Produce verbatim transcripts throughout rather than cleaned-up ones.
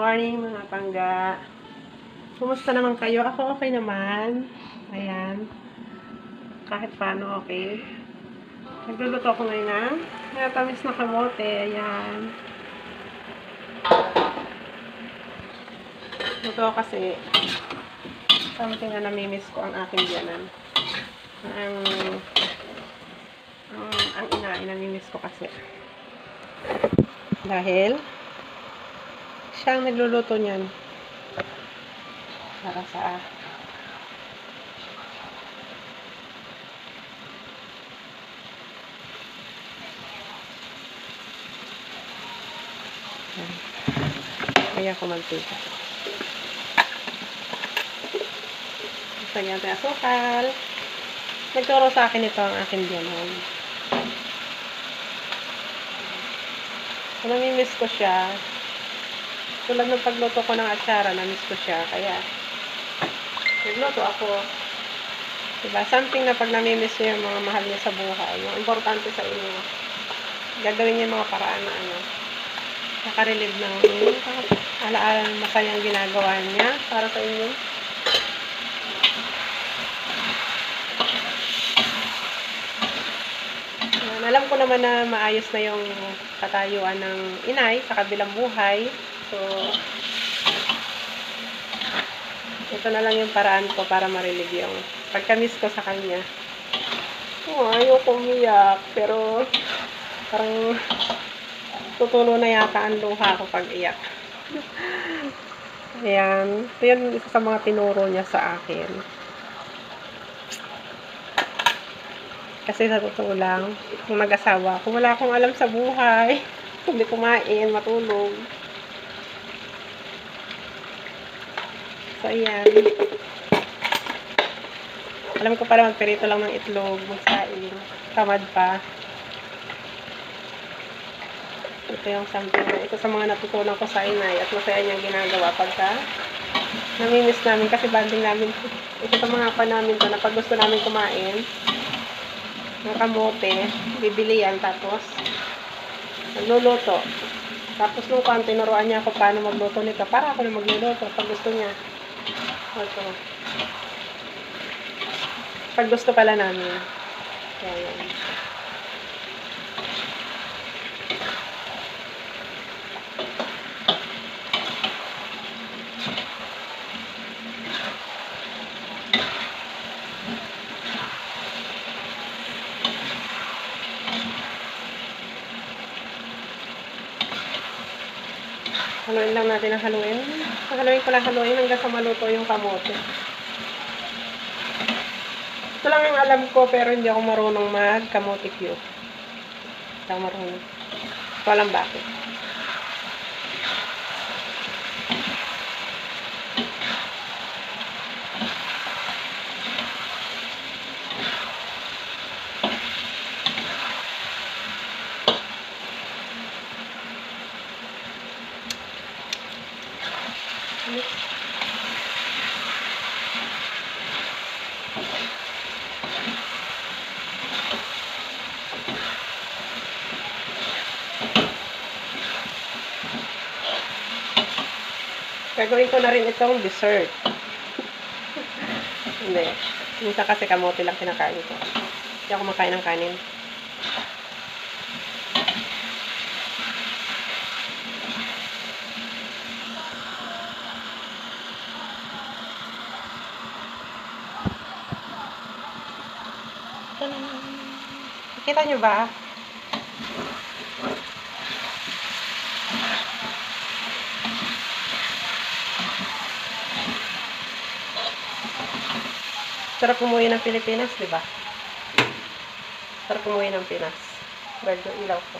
morning mga pangga. Kumusta naman kayo? Ako okay naman. Ayan. Kahit paano okay. Nagluluto ako ngayon na natamis na kamote. Ayan. Luto kasi something na namimiss ko ang aking biyanan. Ang ang, ang ina, namimiss ko kasi. Dahil siya ang nagluluto niyan para sa kaya ko mantika. Gusto niya natin asukal. Nagturo sa akin ito ang aking biyanan. So, namimiss ko siya. Tulad ng pagluto ko ng atsara, namiss ko siya. Kaya, nagluto ako. Diba? Something na pag namimiss niyo yung mga mahal niyo sa buhay, yung importante sa inyo, gagawin niyo yung mga paraan na ano, nakarelieve ng alaala ng masayang ginagawa niya para sa inyo. And, alam ko naman na maayos na yung katayuan ng inay sa kabilang buhay. So, ito na lang yung paraan ko para ma-relieve yung pagka-miss ko sa kanya. Oh, ayoko umiyak, pero parang tutulo na yata ang luha ko pag iyak. Ayan. Ito yan isa sa mga tinuro niya sa akin. Kasi sa totoo lang, kung mag-asawa ako, wala akong alam sa buhay. Kundi kumain, matulog. So, ayan. Alam ko pala magperito lang ng itlog, magsaing, tamad pa. Ito yung something na, ito sa mga natutunan ko sa inay at masaya niyang ginagawa pagka namimiss namin kasi banding namin. Ito sa mga pa namin to na pag gusto namin kumain ng kamote, bibili yan tapos nagluluto. Tapos nung kan, tinuruan niya ako paano magluto nito para ako na magluluto pag gusto niya. Ito. Pag gusto pala namin. Kaya yan. Haluin lang natin ang haluin. Haluin ko lang haluin hanggang sa maluto yung kamote. Ito lang ang alam ko pero hindi ako marunong mag-kamote cube. Hindi ako marunong. Ito alam bakit. Gagawin ko na rin itong dessert. Hindi. Minsan kasi kamote lang kinakain ko. Hindi ako makain ng kanin. Kita nyo ba? Sarap umuwi ng Pilipinas, di ba? Sarap umuwi ng Pinas. Medyo ilaw ko.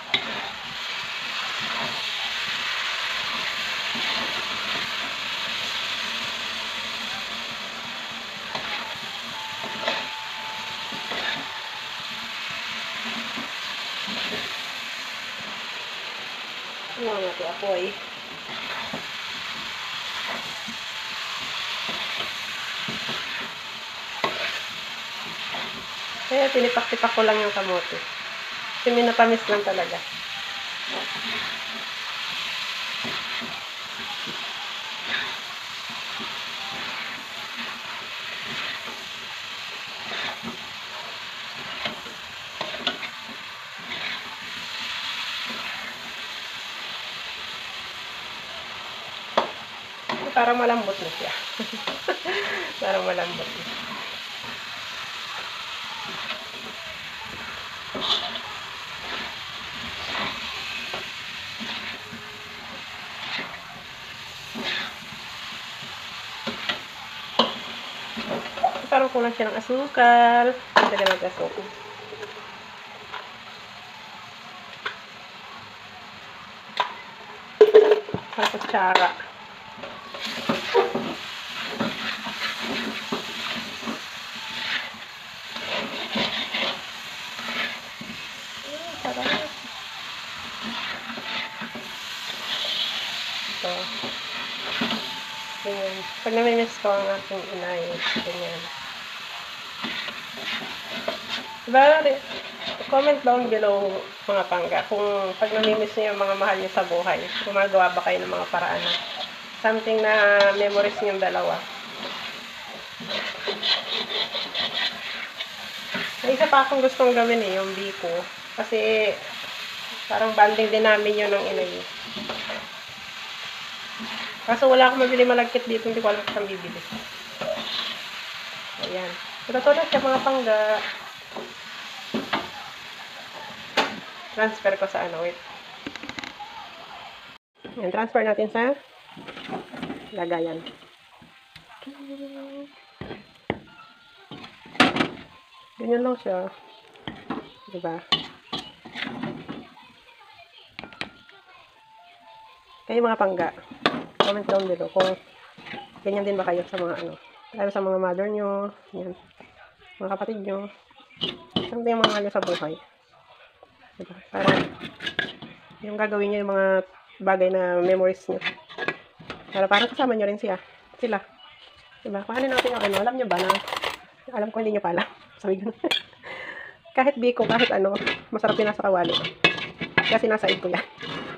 Ano nga ito, apoy. Kaya tinipak-tipak ko lang yung kamote. Kasi may natamis lang talaga. para malambot na siya. Para malambot na. Parang kulang siya ng asukal. Pwede na mag-asukal. Parang kutsara. Ito. Ganyan. Pag namimiss ko ang aking inay, ganyan. Diba, comment down below mga pangga kung pag namimiss niyo yung mga mahal niyo sa buhay, gumagawa ba kayo ng mga paraan na something na memories niyong dalawa. May isa pa akong gustong gawin eh, yung biko. Kasi parang banding din namin yun ng inay. Kaso wala akong mabili malagkit dito, hindi ko alam kung bibili. Ayan. Ito to na siya mga pangga. Transfer ko sa ano, wait. Ayan, transfer natin sa lagayan. Ganyan lang siya. Diba? Kayo mga pangga, comment down below kung ganyan din ba kayo sa mga ano, lalo sa mga mother nyo, yan, mga kapatid nyo, something yung mga mahal nyo sa buhay. Diba? Para yung gagawin nyo yung mga bagay na memories nyo. Para parang kasama nyo rin siya. Sila. Diba? Kung ano natin yung ano, alam nyo ba na, alam ko hindi nyo pala. Sabi ko kahit biko, kahit ano, masarap yun nasa kawali. Kasi nasa id ko yan.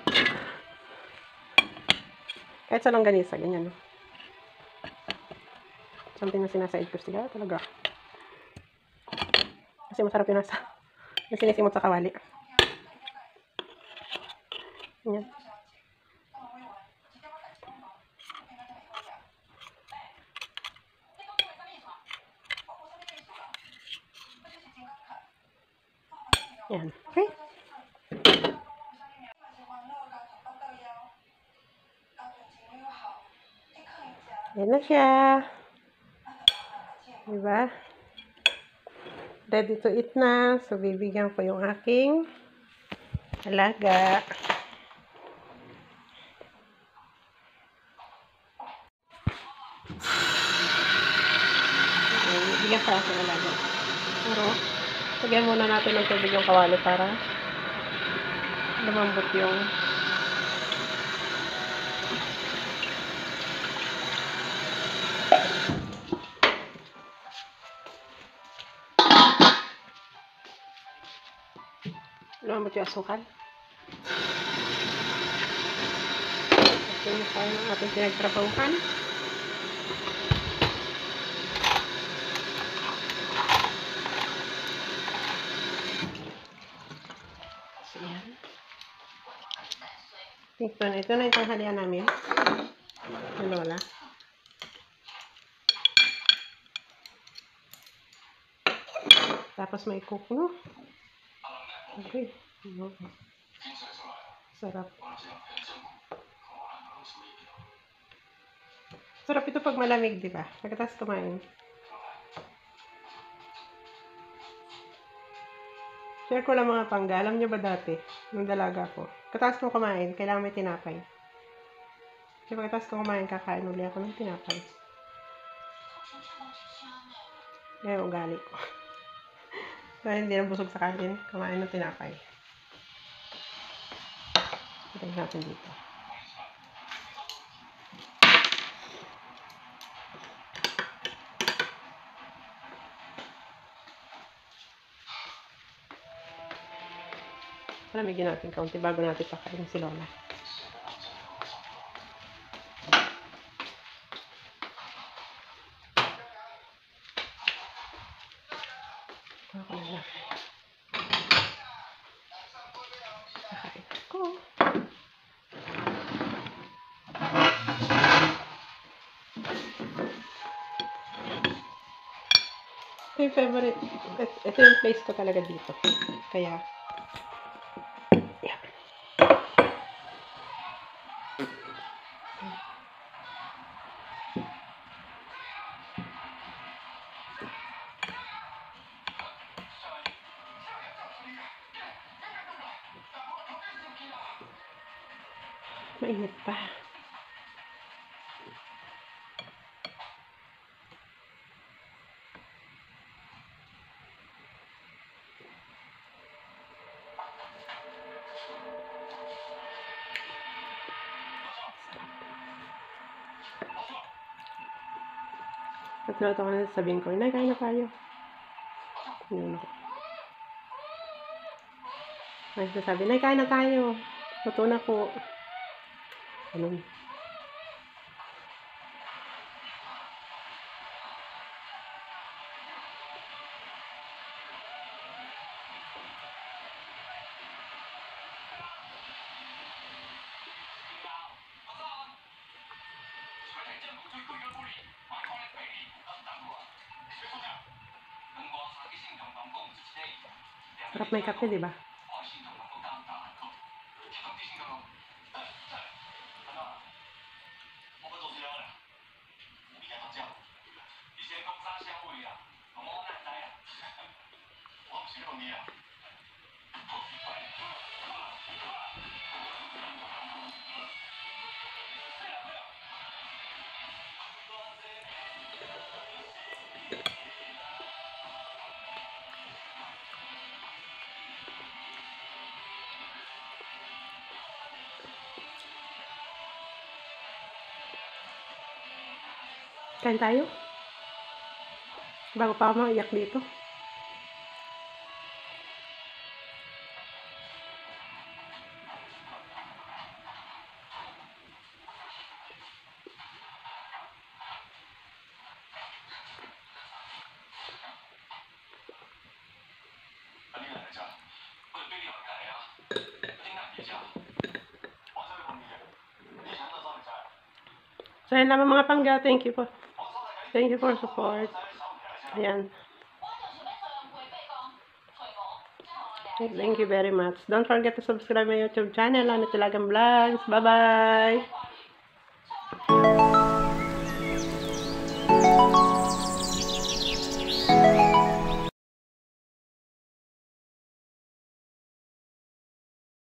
Kahit sa longganisa, ganyan. No? Something na sinasaid ko sila talaga. Kasi masarap yun nasa, yung sinisimot sa kawali. Yan. Yan. Okay. Yan na siya. Diba? Ready to eat na. So, bibigyan ko yung aking alaga. Bigyan pa ako alaga. Pero, lagyan muna natin ng tubig yung kawali para lumambot yung lumambot yung asukal. Ito yung pa yung ating pinagtrabahuhan. Ito na, ito na yung tanghalian namin. Yung lola. Tapos may cook, no? Okay. Sarap. Sarap ito pag malamig, di ba? Pagkatapos kumain. Share ko lang mga pangga. Alam nyo ba dati, nung dalaga ko, pagkatapos ko kumain, kailangan may tinapay. Kasi pagkatapos ko kumain, kakain ulit ako ng tinapay. Yan yung ugali ko. Kaya hindi na busog sa kanin, kumain ng tinapay. Ito natin dito. Palamigin natin kaunti bago natin pakain si Lola. Ako na lang. Pakain ko. yung favorite. Et- Ito yung place ko talaga dito. Kaya, yeah. Mainit pa. At nato ko na sabihin ko, Nay, kain na tayo. Yun ako. Ay, sasabi, Nay, kain na tayo. Luto na po. Ganun. Sarap may kape, di ba? Kain tayo. Bago pa ako maiyak dito. So, yun naman mga pangga. Thank you po. Thank you for support. Ayan. Thank you very much. Don't forget to subscribe my YouTube channel, Anit Ilagan Vlogs. Bye-bye!